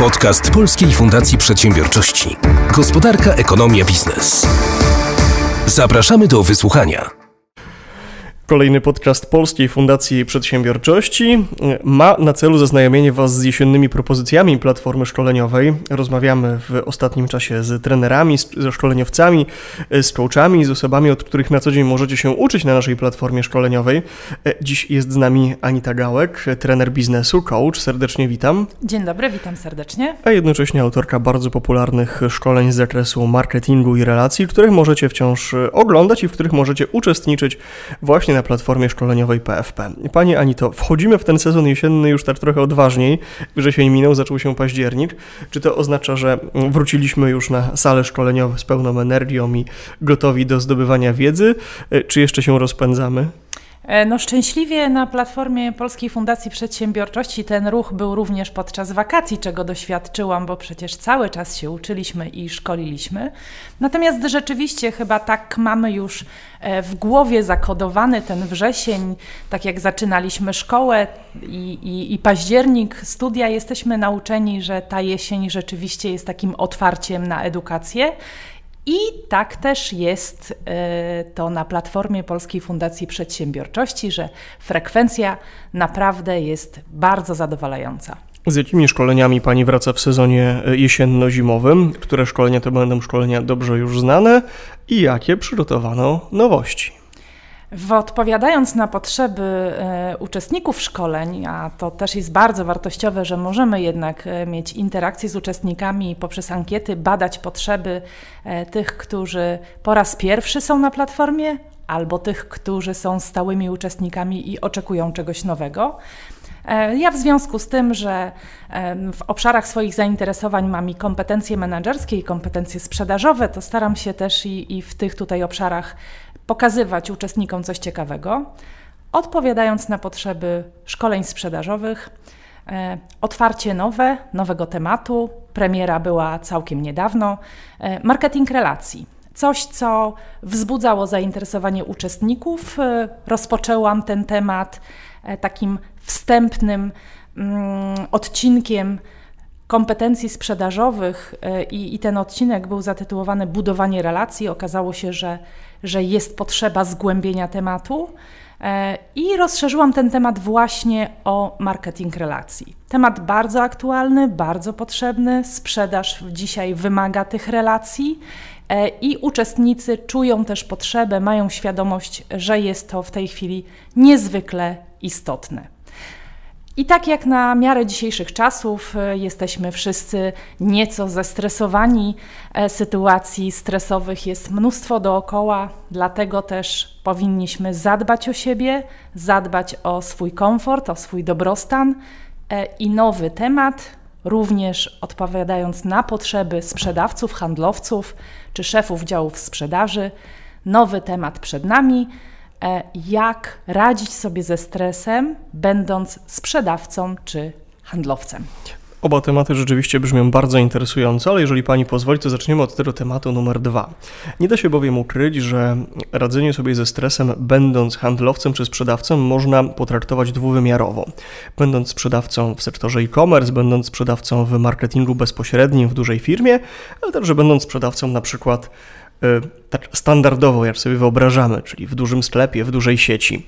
Podcast Polskiej Fundacji Przedsiębiorczości. Gospodarka, ekonomia, biznes. Zapraszamy do wysłuchania. Kolejny podcast Polskiej Fundacji Przedsiębiorczości ma na celu zaznajomienie Was z jesiennymi propozycjami platformy szkoleniowej. Rozmawiamy w ostatnim czasie z trenerami, ze szkoleniowcami, z coachami, z osobami, od których na co dzień możecie się uczyć na naszej platformie szkoleniowej. Dziś jest z nami Anita Gałek, trener biznesu, coach. Serdecznie witam. Dzień dobry, witam serdecznie. A jednocześnie autorka bardzo popularnych szkoleń z zakresu marketingu i relacji, których możecie wciąż oglądać i w których możecie uczestniczyć właśnie na platformie szkoleniowej PFP. Pani Anito, wchodzimy w ten sezon jesienny już tak trochę odważniej. Wrzesień minął, zaczął się październik. Czy to oznacza, że wróciliśmy już na sale szkoleniowe z pełną energią i gotowi do zdobywania wiedzy, czy jeszcze się rozpędzamy? No szczęśliwie na platformie Polskiej Fundacji Przedsiębiorczości ten ruch był również podczas wakacji, czego doświadczyłam, bo przecież cały czas się uczyliśmy i szkoliliśmy. Natomiast rzeczywiście chyba tak mamy już w głowie zakodowany ten wrzesień, tak jak zaczynaliśmy szkołę i październik, studia, jesteśmy nauczeni, że ta jesień rzeczywiście jest takim otwarciem na edukację. I tak też jest to na platformie Polskiej Fundacji Przedsiębiorczości, że frekwencja naprawdę jest bardzo zadowalająca. Z jakimi szkoleniami Pani wraca w sezonie jesienno-zimowym? Które szkolenia to będą szkolenia dobrze już znane i jakie przygotowano nowości? Odpowiadając na potrzeby uczestników szkoleń, a to też jest bardzo wartościowe, że możemy jednak mieć interakcję z uczestnikami i poprzez ankiety badać potrzeby tych, którzy po raz pierwszy są na platformie, albo tych, którzy są stałymi uczestnikami i oczekują czegoś nowego. Ja w związku z tym, że w obszarach swoich zainteresowań mam i kompetencje menedżerskie, i kompetencje sprzedażowe, to staram się też i w tych tutaj obszarach pokazywać uczestnikom coś ciekawego. Odpowiadając na potrzeby szkoleń sprzedażowych, otwarcie nowego tematu, premiera była całkiem niedawno, marketing relacji. Coś, co wzbudzało zainteresowanie uczestników. Rozpoczęłam ten temat takim wstępnym odcinkiem kompetencji sprzedażowych i ten odcinek był zatytułowany Budowanie relacji. Okazało się, że jest potrzeba zgłębienia tematu i rozszerzyłam ten temat właśnie o marketing relacji. Temat bardzo aktualny, bardzo potrzebny. Sprzedaż dzisiaj wymaga tych relacji i uczestnicy czują też potrzebę, mają świadomość, że jest to w tej chwili niezwykle istotne. I tak jak na miarę dzisiejszych czasów jesteśmy wszyscy nieco zestresowani, sytuacji stresowych jest mnóstwo dookoła, dlatego też powinniśmy zadbać o siebie, zadbać o swój komfort, o swój dobrostan i nowy temat, również odpowiadając na potrzeby sprzedawców, handlowców czy szefów działów sprzedaży. Nowy temat przed nami. Jak radzić sobie ze stresem, będąc sprzedawcą czy handlowcem. Oba tematy rzeczywiście brzmią bardzo interesująco, ale jeżeli Pani pozwoli, to zaczniemy od tego tematu numer 2. Nie da się bowiem ukryć, że radzenie sobie ze stresem, będąc handlowcem czy sprzedawcą, można potraktować dwuwymiarowo. Będąc sprzedawcą w sektorze e-commerce, będąc sprzedawcą w marketingu bezpośrednim w dużej firmie, ale także będąc sprzedawcą na przykład tak standardowo, jak sobie wyobrażamy, czyli w dużym sklepie, w dużej sieci.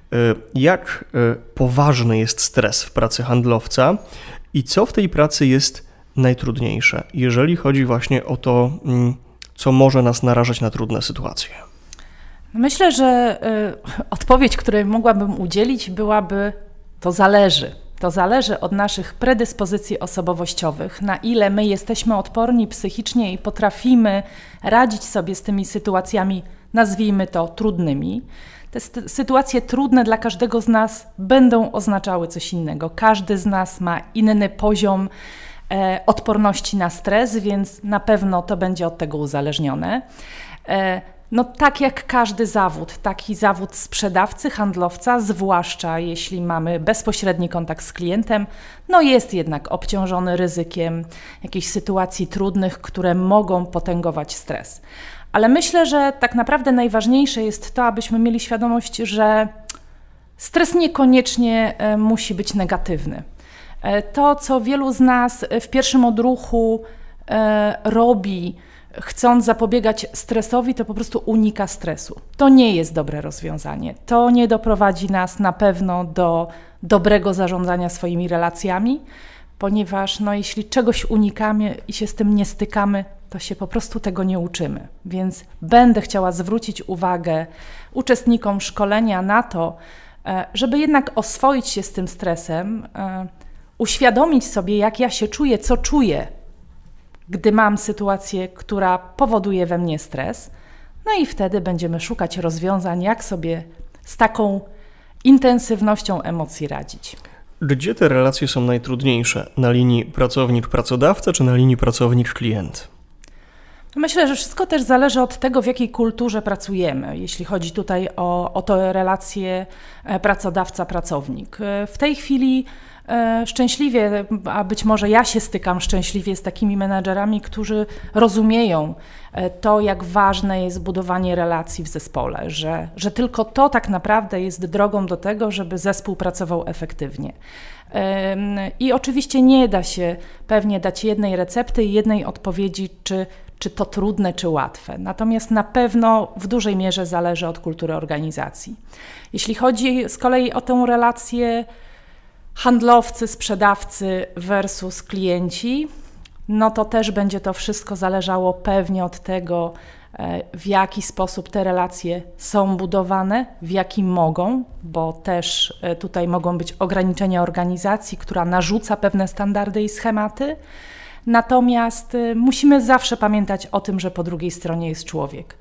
Jak poważny jest stres w pracy handlowca i co w tej pracy jest najtrudniejsze, jeżeli chodzi właśnie o to, co może nas narażać na trudne sytuacje? Myślę, że odpowiedź, której mogłabym udzielić, byłaby: to zależy. To zależy od naszych predyspozycji osobowościowych, na ile my jesteśmy odporni psychicznie i potrafimy radzić sobie z tymi sytuacjami, nazwijmy to trudnymi. Te sytuacje trudne dla każdego z nas będą oznaczały coś innego. Każdy z nas ma inny poziom odporności na stres, więc na pewno to będzie od tego uzależnione. No tak jak każdy zawód, taki zawód sprzedawcy, handlowca, zwłaszcza jeśli mamy bezpośredni kontakt z klientem, no jest jednak obciążony ryzykiem jakichś sytuacji trudnych, które mogą potęgować stres. Ale myślę, że tak naprawdę najważniejsze jest to, abyśmy mieli świadomość, że stres niekoniecznie musi być negatywny. To, co wielu z nas w pierwszym odruchu robi, chcąc zapobiegać stresowi, to po prostu unika stresu. To nie jest dobre rozwiązanie. To nie doprowadzi nas na pewno do dobrego zarządzania swoimi relacjami, ponieważ jeśli czegoś unikamy i się z tym nie stykamy, to się po prostu tego nie uczymy. Więc będę chciała zwrócić uwagę uczestnikom szkolenia na to, żeby jednak oswoić się z tym stresem, uświadomić sobie, jak ja się czuję, co czuję, gdy mam sytuację, która powoduje we mnie stres. No i wtedy będziemy szukać rozwiązań, jak sobie z taką intensywnością emocji radzić. Gdzie te relacje są najtrudniejsze? Na linii pracownik-pracodawca czy na linii pracownik-klient? Myślę, że wszystko też zależy od tego, w jakiej kulturze pracujemy, jeśli chodzi tutaj o to relacje pracodawca-pracownik. W tej chwili szczęśliwie, a być może ja się stykam szczęśliwie z takimi menadżerami, którzy rozumieją to, jak ważne jest budowanie relacji w zespole, że tylko to tak naprawdę jest drogą do tego, żeby zespół pracował efektywnie. I oczywiście nie da się pewnie dać jednej recepty i jednej odpowiedzi, czy to trudne, czy łatwe. Natomiast na pewno w dużej mierze zależy od kultury organizacji. Jeśli chodzi z kolei o tę relację handlowcy, sprzedawcy versus klienci, no to też będzie to wszystko zależało pewnie od tego, w jaki sposób te relacje są budowane, w jaki mogą, bo też tutaj mogą być ograniczenia organizacji, która narzuca pewne standardy i schematy. Natomiast musimy zawsze pamiętać o tym, że po drugiej stronie jest człowiek.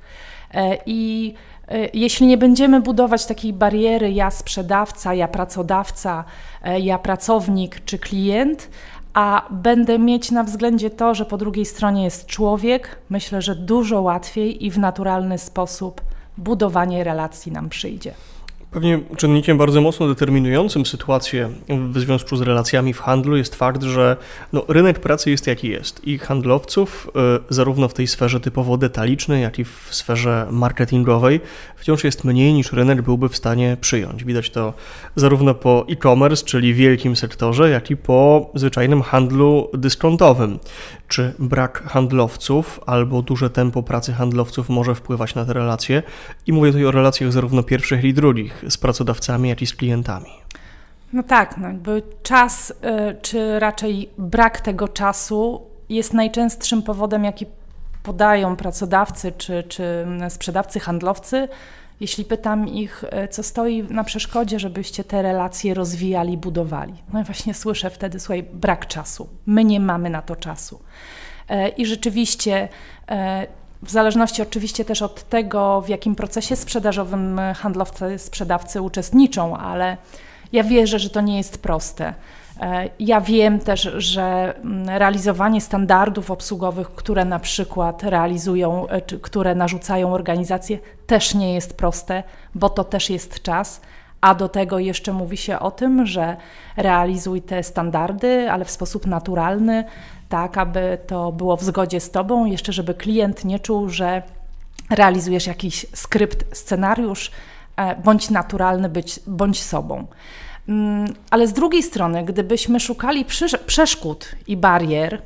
I jeśli nie będziemy budować takiej bariery ja sprzedawca, ja pracodawca, ja pracownik czy klient, a będę mieć na względzie to, że po drugiej stronie jest człowiek, myślę, że dużo łatwiej i w naturalny sposób budowanie relacji nam przyjdzie. Pewnie czynnikiem bardzo mocno determinującym sytuację w związku z relacjami w handlu jest fakt, że rynek pracy jest jaki jest i handlowców zarówno w tej sferze typowo detalicznej, jak i w sferze marketingowej wciąż jest mniej niż rynek byłby w stanie przyjąć. Widać to zarówno po e-commerce, czyli wielkim sektorze, jak i po zwyczajnym handlu dyskontowym. Czy brak handlowców albo duże tempo pracy handlowców może wpływać na te relacje? I mówię tutaj o relacjach zarówno pierwszych, jak i drugich, z pracodawcami, jak i z klientami. No tak, jakby czas, czy raczej brak tego czasu jest najczęstszym powodem, jaki podają pracodawcy czy sprzedawcy, handlowcy. Jeśli pytam ich, co stoi na przeszkodzie, żebyście te relacje rozwijali, budowali. No i właśnie słyszę wtedy, słuchaj, brak czasu. My nie mamy na to czasu. I rzeczywiście, w zależności oczywiście też od tego, w jakim procesie sprzedażowym handlowcy, sprzedawcy uczestniczą, ale ja wierzę, że to nie jest proste. Ja wiem też, że realizowanie standardów obsługowych, które na przykład realizują, czy które narzucają organizacje, też nie jest proste, bo to też jest czas, a do tego jeszcze mówi się o tym, że realizuj te standardy, ale w sposób naturalny, tak aby to było w zgodzie z Tobą, jeszcze żeby klient nie czuł, że realizujesz jakiś skrypt, scenariusz, bądź naturalny, bądź sobą. Ale z drugiej strony, gdybyśmy szukali przeszkód i barier,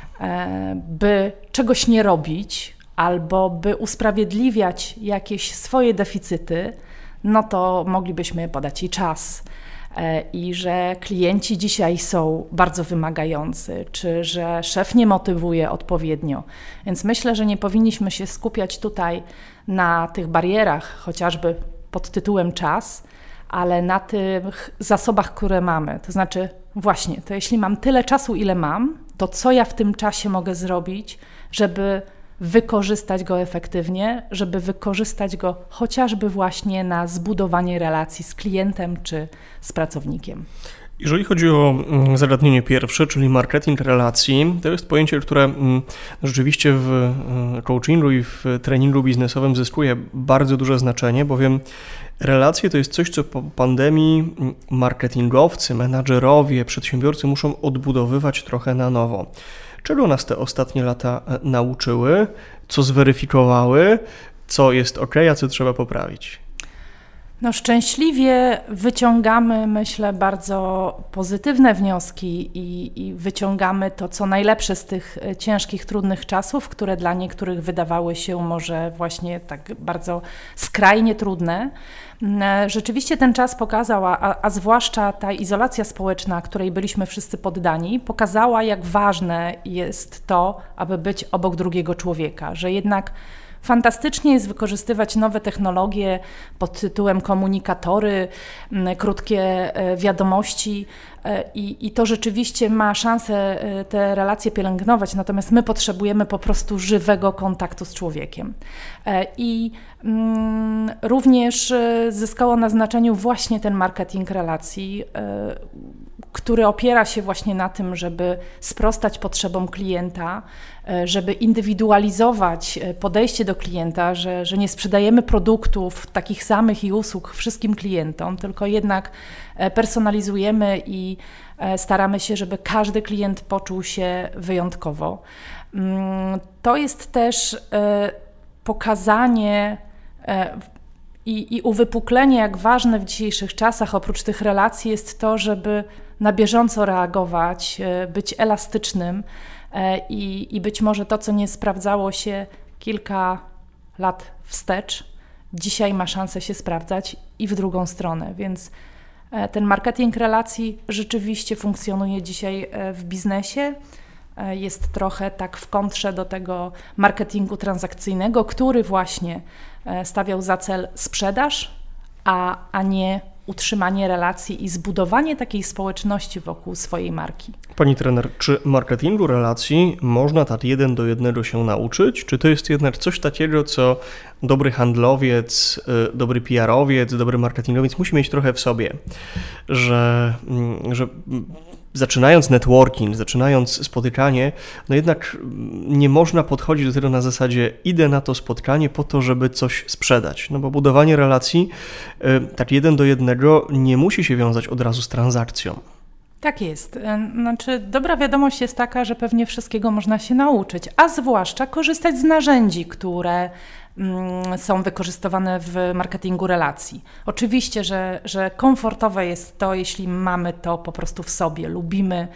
by czegoś nie robić albo by usprawiedliwiać jakieś swoje deficyty, no to moglibyśmy podać i czas. I że klienci dzisiaj są bardzo wymagający, czy że szef nie motywuje odpowiednio. Więc myślę, że nie powinniśmy się skupiać tutaj na tych barierach, chociażby pod tytułem czas, ale na tych zasobach, które mamy. To znaczy właśnie, to jeśli mam tyle czasu, ile mam, to co ja w tym czasie mogę zrobić, żeby wykorzystać go efektywnie, żeby wykorzystać go chociażby właśnie na zbudowanie relacji z klientem czy z pracownikiem. Jeżeli chodzi o zagadnienie pierwsze, czyli marketing relacji, to jest pojęcie, które rzeczywiście w coachingu i w treningu biznesowym zyskuje bardzo duże znaczenie, bowiem relacje to jest coś, co po pandemii marketingowcy, menadżerowie, przedsiębiorcy muszą odbudowywać trochę na nowo. Czego nas te ostatnie lata nauczyły, co zweryfikowały, co jest ok, a co trzeba poprawić? No, szczęśliwie wyciągamy, myślę, bardzo pozytywne wnioski i wyciągamy to, co najlepsze z tych ciężkich, trudnych czasów, które dla niektórych wydawały się może właśnie tak bardzo skrajnie trudne. Rzeczywiście ten czas pokazał, a zwłaszcza ta izolacja społeczna, której byliśmy wszyscy poddani, pokazała, jak ważne jest to, aby być obok drugiego człowieka, że jednak fantastycznie jest wykorzystywać nowe technologie pod tytułem komunikatory, krótkie wiadomości i to rzeczywiście ma szansę te relacje pielęgnować, natomiast my potrzebujemy po prostu żywego kontaktu z człowiekiem. I również zyskało na znaczeniu właśnie ten marketing relacji, który opiera się właśnie na tym, żeby sprostać potrzebom klienta, żeby indywidualizować podejście do klienta, że nie sprzedajemy produktów takich samych i usług wszystkim klientom, tylko jednak personalizujemy i staramy się, żeby każdy klient poczuł się wyjątkowo. To jest też pokazanie i uwypuklenie, jak ważne w dzisiejszych czasach, oprócz tych relacji, jest to, żeby na bieżąco reagować, być elastycznym i być może to, co nie sprawdzało się kilka lat wstecz, dzisiaj ma szansę się sprawdzać i w drugą stronę, więc ten marketing relacji rzeczywiście funkcjonuje dzisiaj w biznesie. Jest trochę tak w kontrze do tego marketingu transakcyjnego, który właśnie stawiał za cel sprzedaż, a nie utrzymanie relacji i zbudowanie takiej społeczności wokół swojej marki. Pani trener, czy marketingu relacji można tak 1 do 1 się nauczyć? Czy to jest jednak coś takiego, co dobry handlowiec, dobry PR-owiec, dobry marketingowiec musi mieć trochę w sobie, że zaczynając networking, zaczynając spotykanie, no jednak nie można podchodzić do tego na zasadzie idę na to spotkanie po to, żeby coś sprzedać, no bo budowanie relacji tak 1 do 1 nie musi się wiązać od razu z transakcją. Tak jest. Znaczy, dobra wiadomość jest taka, że pewnie wszystkiego można się nauczyć, a zwłaszcza korzystać z narzędzi, które są wykorzystywane w marketingu relacji. Oczywiście, że komfortowe jest to, jeśli mamy to po prostu w sobie, lubimy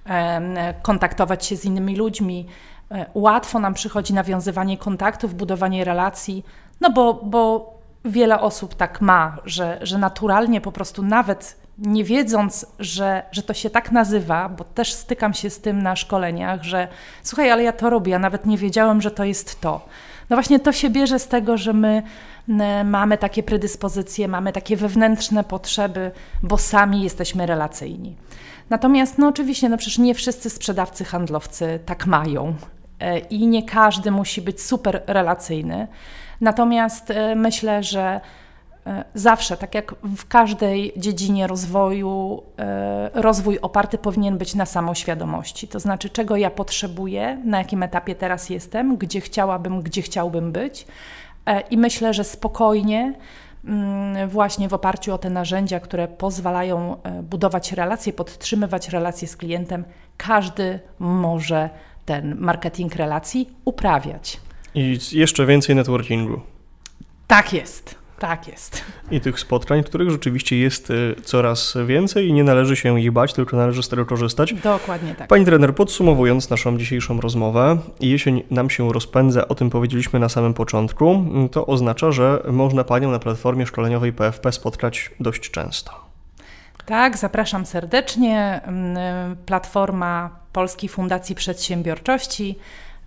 kontaktować się z innymi ludźmi, łatwo nam przychodzi nawiązywanie kontaktów, budowanie relacji, no bo wiele osób tak ma, że naturalnie po prostu nawet nie wiedząc, że to się tak nazywa, bo też stykam się z tym na szkoleniach, że słuchaj, ale ja to robię, ja nawet nie wiedziałem, że to jest to. No właśnie to się bierze z tego, że my mamy takie predyspozycje, mamy takie wewnętrzne potrzeby, bo sami jesteśmy relacyjni. Natomiast no oczywiście, no przecież nie wszyscy sprzedawcy, handlowcy tak mają i nie każdy musi być super relacyjny. Natomiast myślę, że zawsze, tak jak w każdej dziedzinie rozwoju, rozwój oparty powinien być na samoświadomości. To znaczy, czego ja potrzebuję, na jakim etapie teraz jestem, gdzie chciałabym, gdzie chciałbym być. I myślę, że spokojnie, właśnie w oparciu o te narzędzia, które pozwalają budować relacje, podtrzymywać relacje z klientem, każdy może ten marketing relacji uprawiać. I jeszcze więcej networkingu. Tak jest. Tak jest. I tych spotkań, których rzeczywiście jest coraz więcej i nie należy się ich bać, tylko należy z tego korzystać. Dokładnie tak. Pani trener, podsumowując naszą dzisiejszą rozmowę, jesień nam się rozpędza, o tym powiedzieliśmy na samym początku, to oznacza, że można Panią na platformie szkoleniowej PFP spotkać dość często. Tak, zapraszam serdecznie. Platforma Polskiej Fundacji Przedsiębiorczości.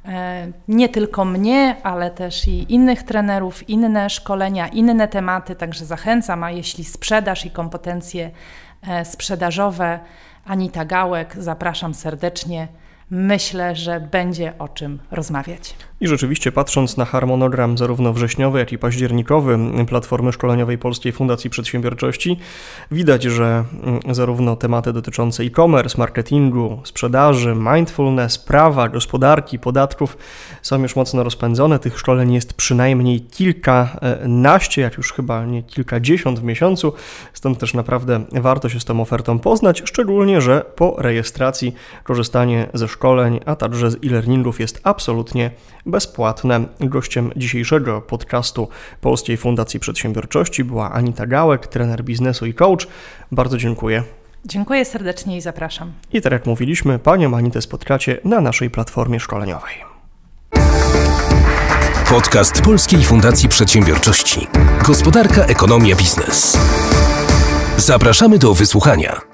Nie tylko mnie, ale też i innych trenerów, inne szkolenia, inne tematy, także zachęcam, a jeśli sprzedaż i kompetencje sprzedażowe, Anita Gałek, zapraszam serdecznie. Myślę, że będzie o czym rozmawiać. I rzeczywiście patrząc na harmonogram zarówno wrześniowy, jak i październikowy Platformy Szkoleniowej Polskiej Fundacji Przedsiębiorczości, widać, że zarówno tematy dotyczące e-commerce, marketingu, sprzedaży, mindfulness, prawa, gospodarki, podatków są już mocno rozpędzone. Tych szkoleń jest przynajmniej kilkanaście, jak już chyba nie kilkadziesiąt w miesiącu, stąd też naprawdę warto się z tą ofertą poznać, szczególnie, że po rejestracji korzystanie ze szkoleń, a także z e-learningów jest absolutnie bezpłatne. Gościem dzisiejszego podcastu Polskiej Fundacji Przedsiębiorczości była Anita Gałek, trener biznesu i coach. Bardzo dziękuję. Dziękuję serdecznie i zapraszam. I tak jak mówiliśmy, panią Anitę spotkacie na naszej platformie szkoleniowej. Podcast Polskiej Fundacji Przedsiębiorczości. Gospodarka, ekonomia, biznes. Zapraszamy do wysłuchania.